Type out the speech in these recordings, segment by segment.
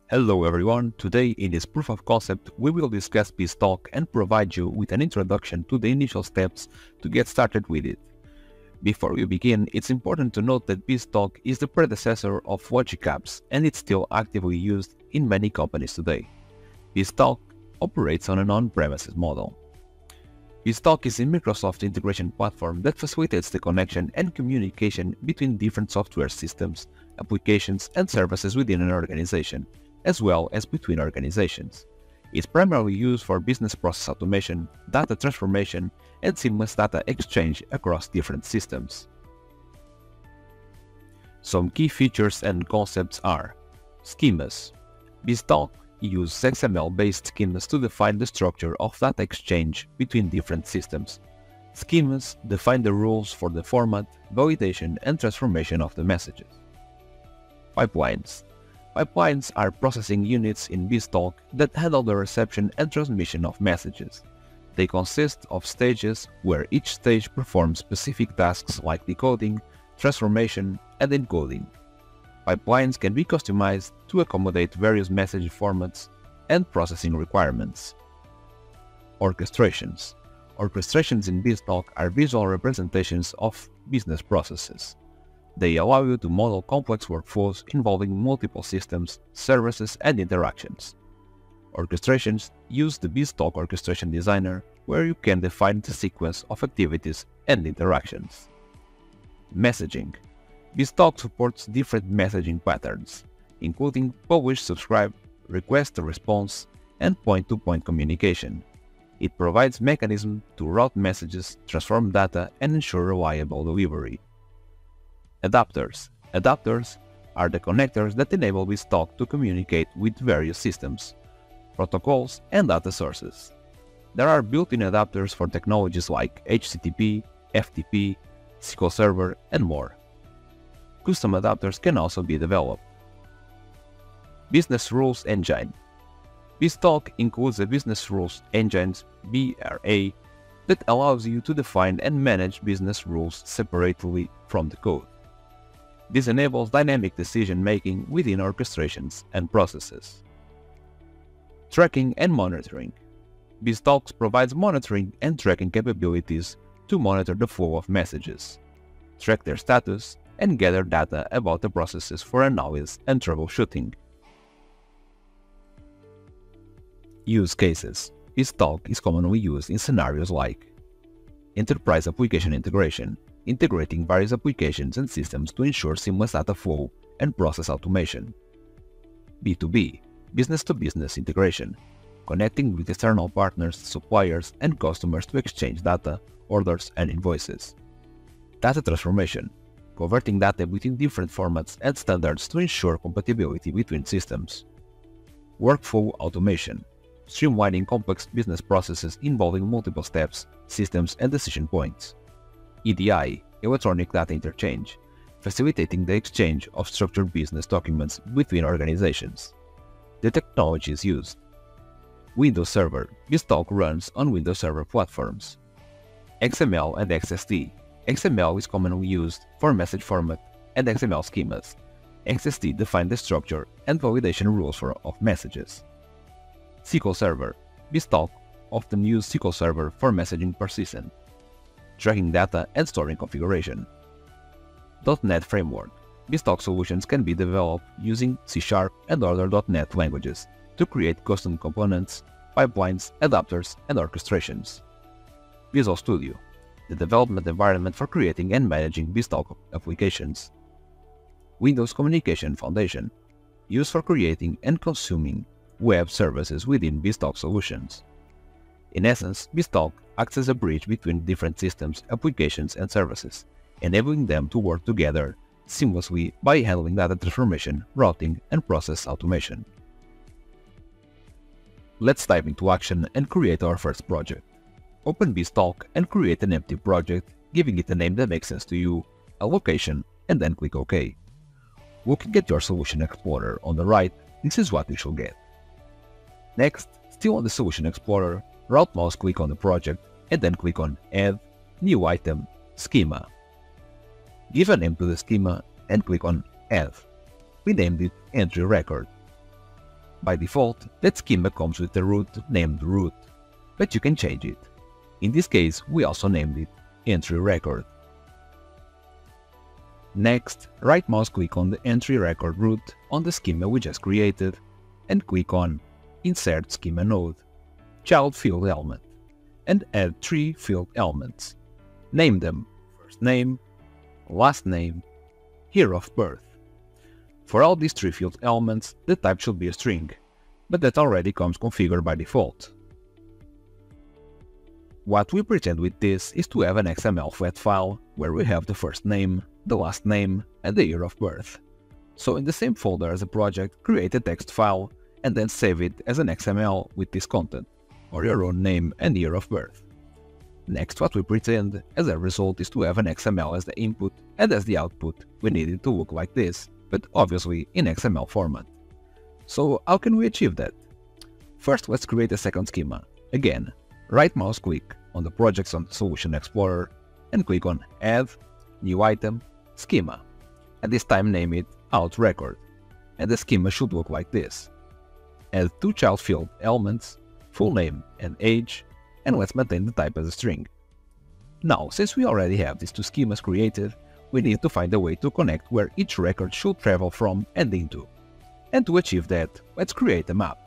Hello everyone, today in this proof of concept we will discuss Biztalk and provide you with an introduction to the initial steps to get started with it. Before we begin, it's important to note that Biztalk is the predecessor of Logic Apps and it's still actively used in many companies today. Biztalk operates on an on-premises model. Biztalk is a Microsoft integration platform that facilitates the connection and communication between different software systems, applications and services within an organization, as well as between organizations. It's primarily used for business process automation, data transformation, and seamless data exchange across different systems. Some key features and concepts are schemas. Biztalk uses XML-based schemas to define the structure of data exchange between different systems. Schemas define the rules for the format, validation, and transformation of the messages. Pipelines. Pipelines are processing units in Biztalk that handle the reception and transmission of messages. They consist of stages where each stage performs specific tasks like decoding, transformation, and encoding. Pipelines can be customized to accommodate various message formats and processing requirements. Orchestrations. Orchestrations in Biztalk are visual representations of business processes. They allow you to model complex workflows involving multiple systems, services, and interactions. Orchestrations use the Biztalk Orchestration Designer, where you can define the sequence of activities and interactions. Messaging. Biztalk supports different messaging patterns, including publish, subscribe, request a response, and point-to-point communication. It provides mechanisms to route messages, transform data, and ensure reliable delivery. Adapters. Adapters are the connectors that enable Biztalk to communicate with various systems, protocols, and data sources. There are built-in adapters for technologies like HTTP, FTP, SQL Server, and more. Custom adapters can also be developed. Business Rules Engine. Biztalk includes a Business Rules Engine (BRA) that allows you to define and manage business rules separately from the code. This enables dynamic decision-making within orchestrations and processes. Tracking and monitoring. Biztalk provides monitoring and tracking capabilities to monitor the flow of messages, track their status, and gather data about the processes for analysis and troubleshooting. Use cases. Biztalk is commonly used in scenarios like enterprise application integration, integrating various applications and systems to ensure seamless data flow and process automation. B2B, business-to-business integration, connecting with external partners, suppliers, and customers to exchange data, orders, and invoices. Data transformation, converting data between different formats and standards to ensure compatibility between systems. Workflow automation, streamlining complex business processes involving multiple steps, systems, and decision points. EDI, electronic data interchange, facilitating the exchange of structured business documents between organizations. The technologies used. Windows Server. Biztalk runs on Windows Server platforms. XML and XSD. XML is commonly used for message format and XML schemas. XSD define the structure and validation rules of messages. SQL Server. Biztalk often uses SQL Server for messaging persistent, tracking data and storing configuration. .NET Framework. Biztalk solutions can be developed using C# and other .NET languages to create custom components, pipelines, adapters, and orchestrations. Visual Studio, the development environment for creating and managing Biztalk applications. Windows Communication Foundation, used for creating and consuming web services within Biztalk solutions. In essence, Biztalk acts as a bridge between different systems, applications, and services, enabling them to work together seamlessly by handling data transformation, routing, and process automation. Let's dive into action and create our first project. Open Biztalk and create an empty project, giving it a name that makes sense to you, a location, and then click OK. Looking at your Solution Explorer on the right, this is what you should get. Next, still on the Solution Explorer, right mouse click on the project and then click on Add, New Item, Schema. Give a name to the schema and click on Add. We named it Entry Record. By default, that schema comes with a root named root, but you can change it. In this case, we also named it entry record. Next, right mouse click on the entry record root on the schema we just created and click on Insert Schema Node, Child Field Element, and add 3 field elements. Name them first name, last name, year of birth. For all these 3 field elements, the type should be a string, but that already comes configured by default. What we pretend with this is to have an XML flat file where we have the first name, the last name, and the year of birth. So in the same folder as the project, create a text file and then save it as an XML with this content, or your own name and year of birth. Next, what we pretend as a result is to have an XML as the input, and as the output we need it to look like this, but obviously in XML format. So how can we achieve that? First, let's create a second schema. Again, right mouse click on the projects on the Solution Explorer and click on Add, New Item, Schema, and this time name it Out Record, and the schema should look like this. Add 2 child field elements, full name and age, and let's maintain the type as a string. Now, since we already have these 2 schemas created, we need to find a way to connect where each record should travel from and into. And to achieve that, let's create a map.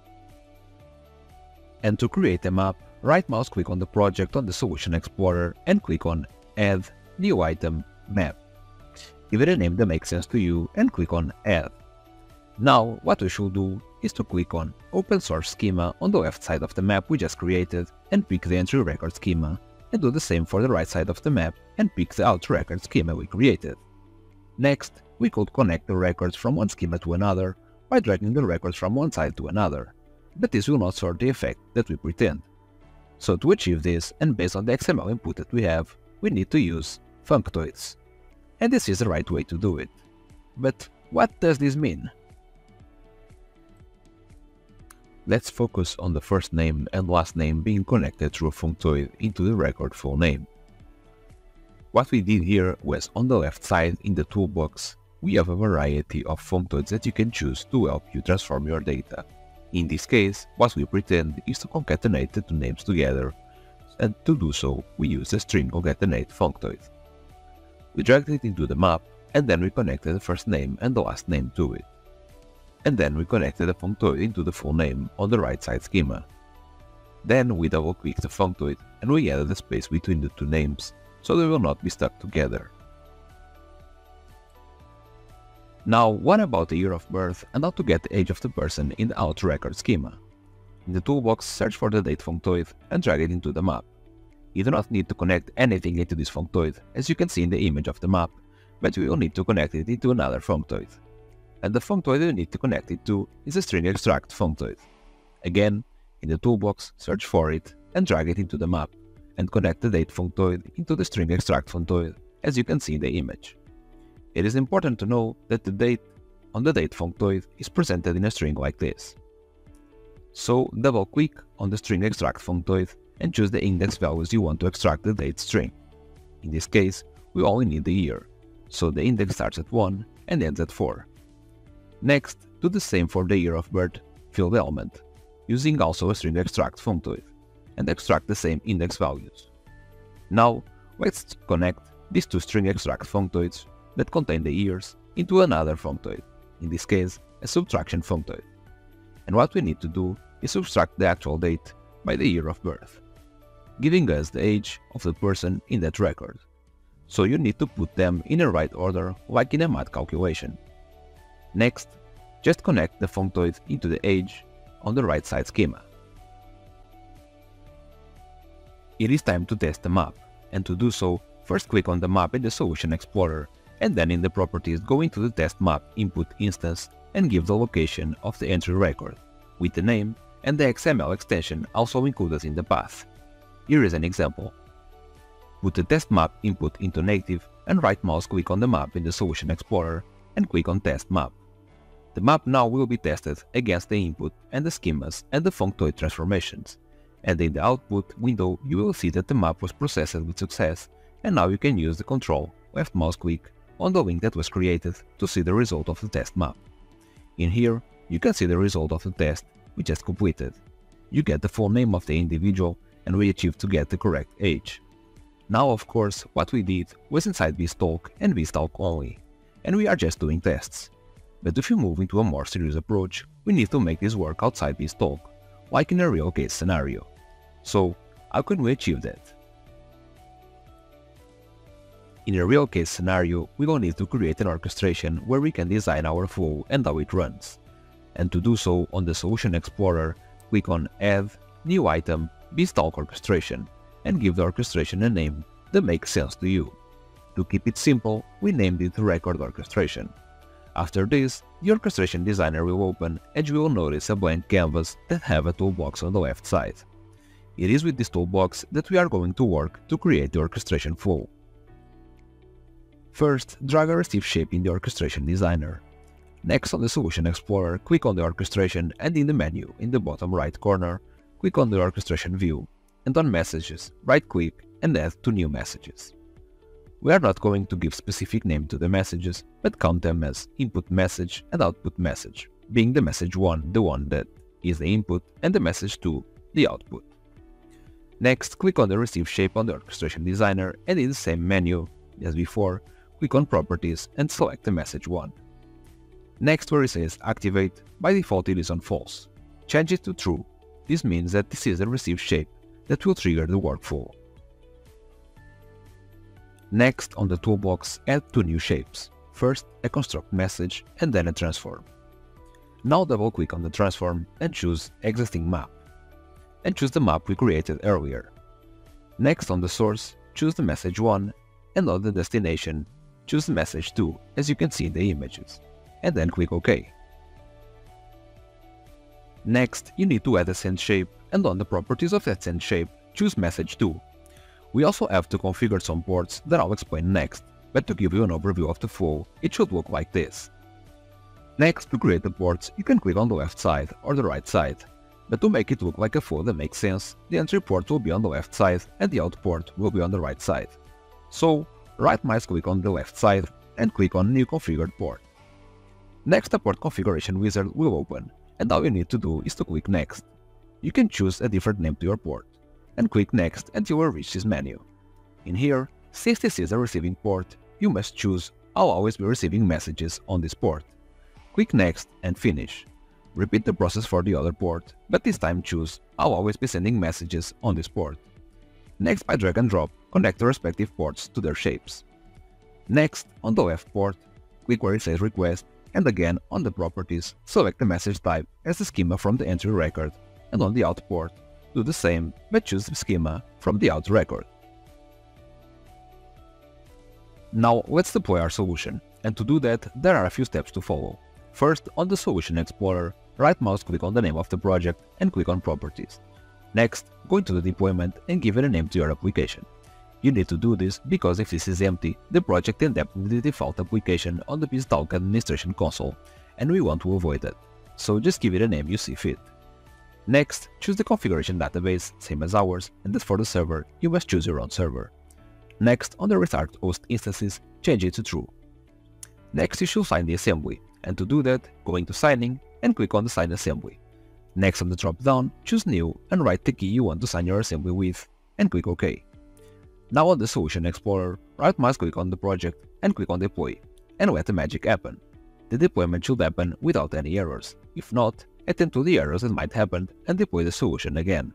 And to create a map, right mouse click on the project on the Solution Explorer and click on Add, New Item, Map. Give it a name that makes sense to you and click on Add. Now, what we should do is to click on Open Source Schema on the left side of the map we just created and pick the entry record schema, and do the same for the right side of the map and pick the out record schema we created. Next, we could connect the records from one schema to another by dragging the records from one side to another, but this will not sort the effect that we pretend. So to achieve this, and based on the XML input that we have, we need to use functoids. And this is the right way to do it. But what does this mean? Let's focus on the first name and last name being connected through a functoid into the record full name. What we did here was, on the left side in the toolbox, we have a variety of functoids that you can choose to help you transform your data. In this case, what we pretend is to concatenate the 2 names together, and to do so, we use the string concatenate functoid. We dragged it into the map, and then we connected the first name and the last name to it. And then we connected the functoid into the full name on the right side schema. Then we double-clicked the functoid and we added a space between the 2 names, so they will not be stuck together. Now, what about the year of birth and how to get the age of the person in the out record schema? In the toolbox, search for the date functoid and drag it into the map. You do not need to connect anything into this functoid, as you can see in the image of the map, but we will need to connect it into another functoid. And the functoid you need to connect it to is a string extract functoid. Again, in the toolbox, search for it and drag it into the map, and connect the date functoid into the string extract functoid, as you can see in the image. It is important to know that the date on the date functoid is presented in a string like this. So double-click on the string extract functoid and choose the index values you want to extract the date string. In this case, we only need the year, so the index starts at 1 and ends at 4. Next, do the same for the year of birth field element, using also a string extract functoid, and extract the same index values. Now, let's connect these 2 string extract functoids that contain the years into another functoid, in this case a subtraction functoid. And what we need to do is subtract the actual date by the year of birth, giving us the age of the person in that record. So you need to put them in a right order, like in a math calculation. Next, just connect the functoid into the age on the right side schema. It is time to test the map, and to do so, first click on the map in the Solution Explorer, and then in the properties go into the test map input instance and give the location of the entry record, with the name and the XML extension also included in the path. Here is an example. Put the test map input into native and right mouse click on the map in the Solution Explorer and click on Test Map. The map now will be tested against the input and the schemas and the functoid transformations, and in the output window you will see that the map was processed with success, and now you can use the control left mouse click on the link that was created to see the result of the test map. In here, you can see the result of the test we just completed. You get the full name of the individual and we achieved to get the correct age. Now of course what we did was inside Biztalk and Biztalk only, and we are just doing tests. But if you move into a more serious approach, we need to make this work outside Biztalk, like in a real case scenario. So how can we achieve that? In a real case scenario, we will need to create an orchestration where we can design our flow and how it runs. And to do so, on the Solution Explorer, click on Add, New Item, Biztalk Orchestration, and give the orchestration a name that makes sense to you. To keep it simple, we named it Record Orchestration. After this, the Orchestration Designer will open and you will notice a blank canvas that have a toolbox on the left side. It is with this toolbox that we are going to work to create the orchestration flow. First, drag a receive shape in the Orchestration Designer. Next, on the Solution Explorer, click on the orchestration and in the menu, in the bottom right corner, click on the Orchestration View, and on Messages, right-click and Add to New Messages. We are not going to give specific name to the messages, but count them as Input Message and Output Message, being the message 1 the one that is the input and the message 2 the output. Next, click on the Receive Shape on the Orchestration Designer and in the same menu as before, click on Properties and select the message 1. Next, where it says Activate, by default it is on False. Change it to True. This means that this is the received shape that will trigger the workflow. Next, on the toolbox, add two new shapes. First, a construct message and then a transform. Now double-click on the transform and choose Existing Map. And choose the map we created earlier. Next, on the source, choose the message 1 and on the destination, choose the message 2 as you can see in the images. And then click OK. Next, you need to add a send shape and on the properties of that send shape, choose message 2. We also have to configure some ports that I'll explain next, but to give you an overview of the flow, it should look like this. Next, to create the ports, you can click on the left side or the right side, but to make it look like a flow that makes sense, the entry port will be on the left side and the out port will be on the right side. So, right mouse click on the left side and click on New Configured Port. Next, a port configuration wizard will open, and all you need to do is to click Next. You can choose a different name to your port, and click Next until you reach this menu. In here, since this is a receiving port, you must choose I'll always be receiving messages on this port. Click Next and Finish. Repeat the process for the other port, but this time choose I'll always be sending messages on this port. Next, by drag and drop, connect the respective ports to their shapes. Next, on the left port, click where it says Request, and again on the properties, select the message type as the schema from the entry record, and on the out port, do the same but choose the schema from the out record. Now let's deploy our solution, and to do that there are a few steps to follow. First, on the Solution Explorer, right mouse click on the name of the project and click on Properties. Next, go into the deployment and give it a name to your application. You need to do this because if this is empty, the project ends up with the default application on the Biztalk administration console, and we want to avoid that, so just give it a name you see fit. Next, choose the configuration database, same as ours, and as for the server, you must choose your own server. Next, on the Restart Host Instances, change it to True. Next, you should sign the assembly, and to do that, go into Signing and click on the Sign Assembly. Next, on the drop-down, choose New and write the key you want to sign your assembly with, and click OK. Now on the Solution Explorer, right mouse click on the project and click on Deploy, and let the magic happen. The deployment should happen without any errors. If not, attend to the errors that might happen and deploy the solution again.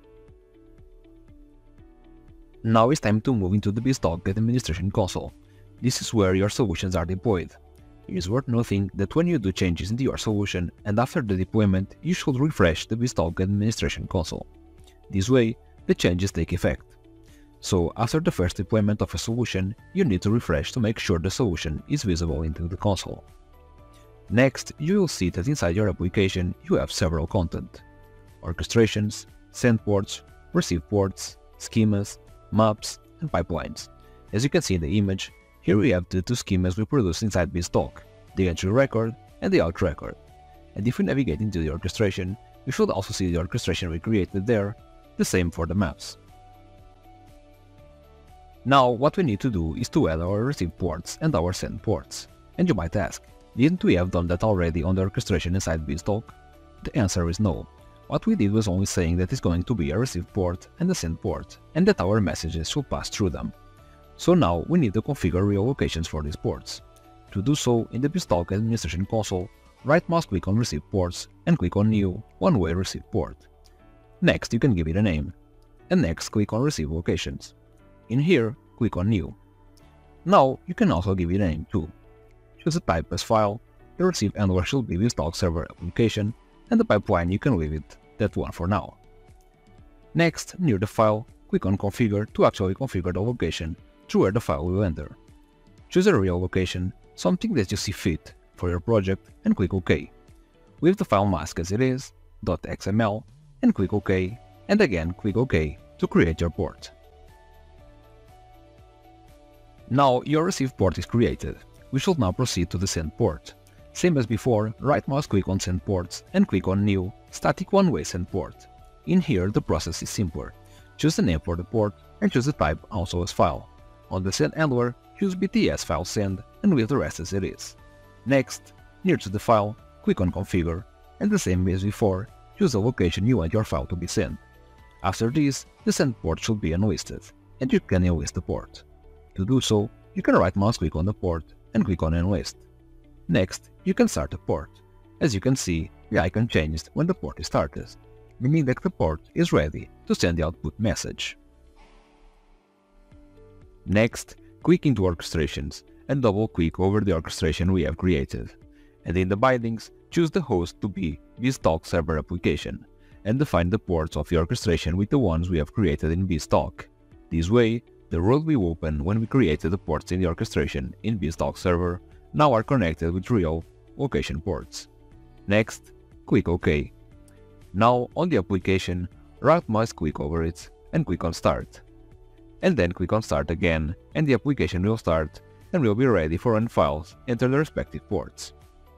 Now it's time to move into the Biztalk administration console. This is where your solutions are deployed. It is worth noting that when you do changes into your solution and after the deployment, you should refresh the Biztalk administration console. This way, the changes take effect. So after the first deployment of a solution, you need to refresh to make sure the solution is visible into the console. Next, you will see that inside your application you have several content: orchestrations, send ports, receive ports, schemas, maps, and pipelines. As you can see in the image, here we have the two schemas we produced inside Biztalk, the entry record and the out record. And if we navigate into the orchestration, you should also see the orchestration we created there, the same for the maps. Now what we need to do is to add our receive ports and our send ports. And you might ask, didn't we have done that already on the orchestration inside Biztalk? The answer is no. What we did was only saying that it's going to be a receive port and a send port, and that our messages should pass through them. So now we need to configure real locations for these ports. To do so, in the Biztalk administration console, right mouse click on receive ports and click on new one-way receive port. Next you can give it a name, and next click on receive locations. In here, click on new. Now you can also give it a name too. Choose a type as file, the receive handler should be Biztalk server application, and the pipeline you can leave it that one for now. Next, near the file, click on configure to actually configure the location to where the file will enter. Choose a real location, something that you see fit for your project, and click OK. Leave the file mask as it is, .xml, and click OK, and again click OK to create your port. Now your receive port is created. We should now proceed to the send port. Same as before, right mouse click on send ports and click on new static one-way send port. In here the process is simpler. Choose the name for the port and choose the type also as file. On the send handler, choose BTS file send and leave the rest as it is. Next, near to the file, click on configure, and the same as before, choose the location you want your file to be sent. After this, the send port should be unlisted, and you can enlist the port. To do so, you can right mouse click on the port and click on enlist. Next, you can start the port. As you can see, the icon changed when the port is started, meaning that the port is ready to send the output message. Next, click into orchestrations and double-click over the orchestration we have created. And in the bindings, choose the host to be Biztalk server application, and define the ports of the orchestration with the ones we have created in Biztalk. This way, the world we opened when we created the ports in the orchestration in Biztalk server now are connected with real location ports. Next, click OK. Now on the application, right mouse click over it and click on Start. And then click on Start again, and the application will start and will be ready for when files enter the respective ports.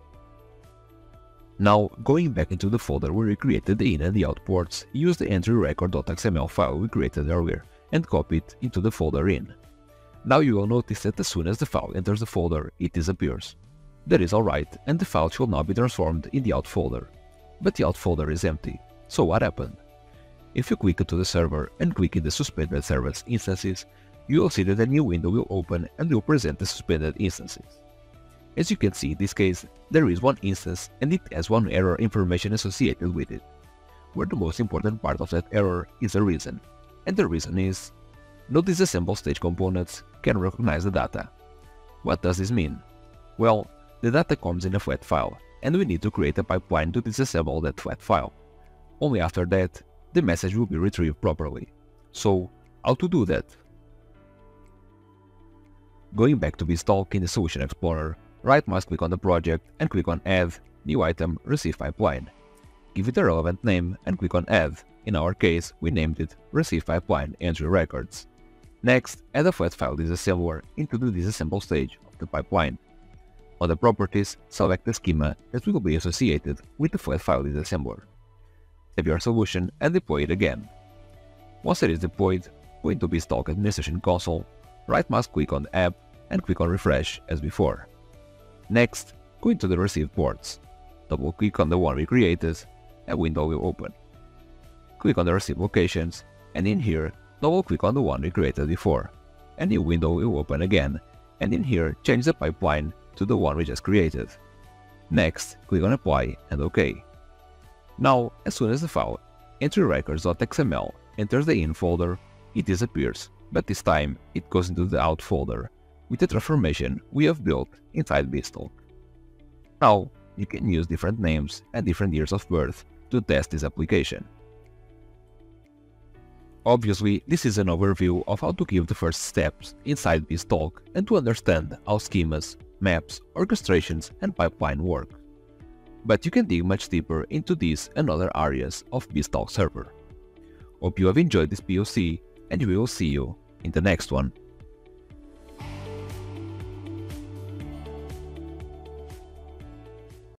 Now, going back into the folder where we created the in and the out ports, use the entry record.xml file we created earlier and copy it into the folder in. Now you will notice that as soon as the file enters the folder, it disappears. That is alright, and the file should now be transformed in the out folder. But the out folder is empty. So what happened? If you click to the server and click in the suspended servers instances, you will see that a new window will open and will present the suspended instances. As you can see in this case, there is one instance and it has one error information associated with it, where the most important part of that error is a reason. And the reason is, no disassemble stage components can recognize the data. What does this mean? Well, the data comes in a flat file, and we need to create a pipeline to disassemble that flat file. Only after that, the message will be retrieved properly. So, how to do that? Going back to Biztalk in the Solution Explorer, right mouse click on the project and click on Add, New Item, Receive Pipeline. Give it a relevant name and click on Add. In our case, we named it Receive Pipeline Entry Records. Next, add a flat file disassembler into the disassemble stage of the pipeline. On the properties, select the schema that will be associated with the flat file disassembler. Save your solution and deploy it again. Once it is deployed, go into Biztalk Administration Console, right mouse click on the app and click on Refresh as before. Next, go into the Receive ports. Double click on the one we created, a window will open. Click on the Receive locations, and in here, double click on the one we created before. A new window will open again, and in here change the pipeline to the one we just created. Next, click on Apply and OK. Now, as soon as the file entryrecords.xml enters the in folder, it disappears, but this time it goes into the out folder with the transformation we have built inside Biztalk. Now, you can use different names and different years of birth to test this application. Obviously, this is an overview of how to give the first steps inside Biztalk and to understand how schemas, maps, orchestrations, and pipeline work. But you can dig much deeper into these and other areas of Biztalk server. Hope you have enjoyed this POC, and we will see you in the next one.